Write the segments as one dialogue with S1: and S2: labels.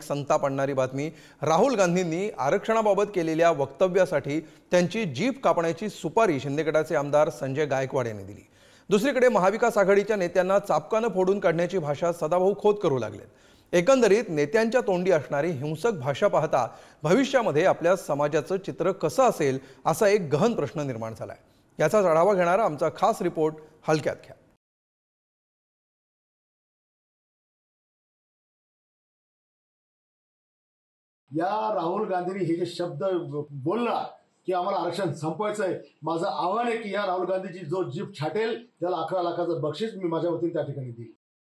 S1: संताप आणणारी बातमी। राहुल गांधींनी आरक्षणाबाबत केलेल्या वक्तव्यासाठी त्यांची जीभ कापण्याची सुपारी शिंदे गटाचे आमदार संजय गायकवाड यांनी दिली। दुसरीकडे महाविकास आघाडीच्या नेत्यांना चापकाने फोडून काढण्याची भाषा सदाभाऊ खोत करू लागलेत। एकंदरीत नेत्यांच्या तोंडी असणारी हिंसक भाषा पाहता भविष्यामध्ये आपल्या समाजाचं चित्र कसं असेल असा एक गहन प्रश्न निर्माण झालाय। याचा आढावा घेणारा आमचा खास रिपोर्ट हलक्यात घ्या।
S2: या राहुल गांधींनी हे जे शब्द बोलला की आम्हाला आरक्षण संपवायचंय, माझं आव्हान आहे की या राहुल गांधीची जो जीभ छाटेल त्याला 11 लाखाचं बक्षीस मी माझ्या वतीने त्या ठिकाणी देईल।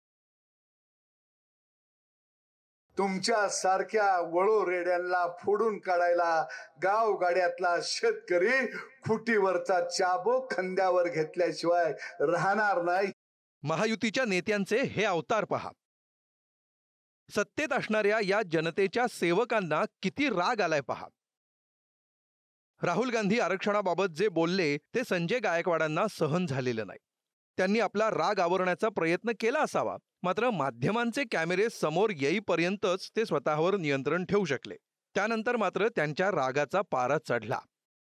S3: तुमच्या सारख्या वळू रेड्यांना फोडून काढायला गाव गाड्यातला शेतकरी खुटीवरचा चाबूक खांद्यावर घेतल्याशिवाय राहणार नाही।
S1: महायुतीच्या नेत्यांचे हे अवतार पहा। सत्तेत असणाऱ्या या जनतेच्या सेवकांना किती राग आलाय पहा। राहुल गांधी आरक्षणाबाबत जे बोलले ते संजय गायकवाडांना सहन झालेलं नाही। त्यांनी आपला राग आवरण्याचा प्रयत्न केला असावा, मात्र माध्यमांचे कॅमेरे समोर येईपर्यंतच ते स्वतःवर नियंत्रण ठेवू शकले। त्यानंतर मात्र त्यांच्या रागाचा पारा चढला।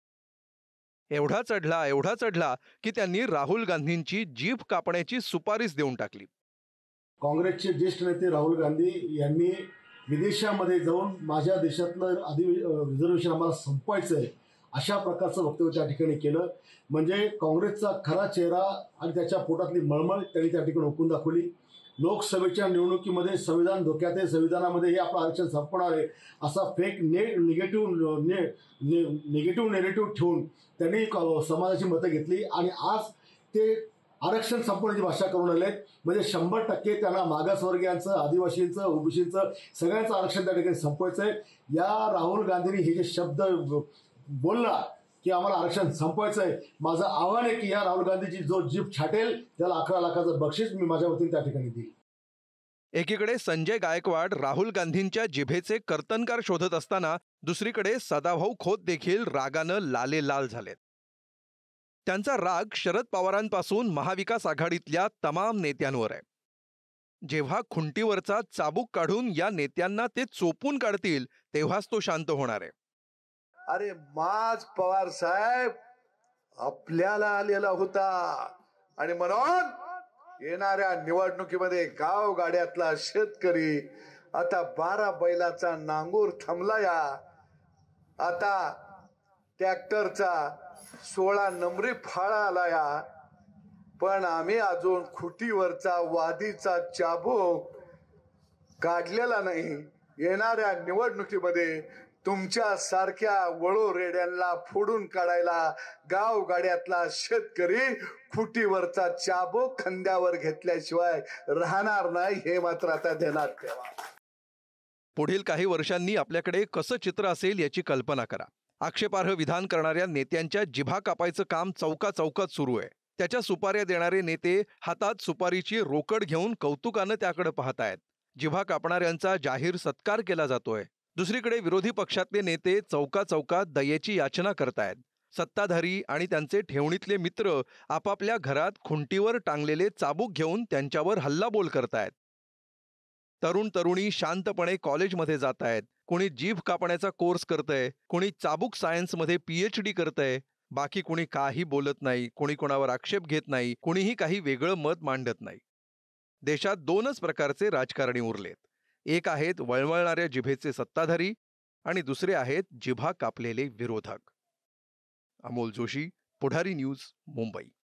S1: एवढा चढला की त्यांनी राहुल गांधींची जीभ कापण्याची सुपारीच देऊन टाकली।
S2: काँग्रेसचे ज्येष्ठ नेते राहुल गांधी यांनी विदेशामध्ये जाऊन माझ्या देशातलं रिझर्वेशन आम्हाला संपवायचंय अशा प्रकारचं वक्तव्य त्या ठिकाणी केलं। म्हणजे काँग्रेसचा खरा चेहरा आणि त्याच्या पोटातली मळमळ त्यांनी त्या ठिकाणी ओकून दाखवली। लोकसभेच्या निवडणुकीमध्ये संविधान धोक्यात आहे, संविधानामध्ये हे आपलं आरक्षण संपवणार आहे असा फेक निगेटिव्ह नेरेटिव्ह ठेवून त्यांनी समाजाची मतं घेतली आणि आज ते आरक्षण संपवण्याची भाषा करून आलेत। म्हणजे 100% त्यांना मागासवर्गीयांचं, आदिवासींचं, ओबीसींचं सगळ्यांचं आरक्षण त्या ठिकाणी संपवायचंय। या राहुल गांधींनी हे जे शब्द बोलला की आम्हाला आरक्षण संपवायचंय, माझं आव्हान आहे की या राहुल गांधीची जो जीभ छाटेल त्याला 11 लाखाचं बक्षीस मी माझ्या वतीने त्या ठिकाणी देईल।
S1: एकीकडे संजय गायकवाड राहुल गांधींच्या जिभेचे कर्तनकार शोधत असताना दुसरीकडे सदाभाऊ खोत देखील रागानं लालेलाल झालेत। त्यांचा राग शरद पवारांपासून महाविकास आघाडीतल्या तमाम नेत्यांवर आहे। जेव्हा खुंटीवरचा चाबूक काढून या नेत्यांना ते चोपून काढतील तेव्हाच तो शांत होणार आहे।
S3: अरे माज पवार साहेब आपल्याला आलेला होता आणि म्हणून येणाऱ्या निवडणुकीमध्ये गाव गाड्यातला शेतकरी आता 12 बैलाचा नांगूर थांबलाया, आता ट्रॅक्टरचा 16 नंबरी फाळा आलाया, पण आम्ही अजून खुटीवरचा वादीचा चाबूक काढलेला नाही। येणाऱ्या निवडणुकीमध्ये तुमच्या सारख्या वळू रेड्यांना फोडून काढायला गाव गाड्यातला शेतकरी खुटीवरचा चाबूक खांद्यावर घेतल्याशिवाय राहणार नाही, हे मात्र आता ध्यानात ठेवा।
S1: पुढील काही वर्षांनी आपल्याकडे कसं चित्र असेल याची कल्पना करा। आक्षेपार्ह विधान करणाऱ्या नेत्यांच्या जिभा कापायचं काम चौकात सुरू आहे। त्याच्या सुपाऱ्या देणारे नेते हातात सुपारीची रोकड घेऊन कौतुकानं त्याकडे पाहतायत। जिभा कापणाऱ्यांचा जाहीर सत्कार केला जातोय। दुसरीकडे विरोधी पक्षातले नेते चौकात दयेची याचना करतायत। सत्ताधारी आणि त्यांचे ठेवणीतले मित्र आपापल्या घरात खुंटीवर टांगलेले चाबूक घेऊन त्यांच्यावर हल्लाबोल करतायत। तरुण तरुणी शांतपणे कॉलेजमध्ये जातायत। कोणी जीभ कापण्याचा कोर्स करतंय, कोणी चाबूक सायन्समध्ये PhD करतंय, बाकी कोणी काही बोलत नाही, कोणी कोणावर आक्षेप घेत नाही, कोणीही काही वेगळं मत मांडत नाही। देशात 2च प्रकारचे राजकारणी उरलेत। एक आहेत वळवळणाऱ्या जिभेचे सत्ताधारी आणि दुसरे आहेत जिभा कापलेले विरोधक। अमोल जोशी, पुढारी न्यूज, मुंबई।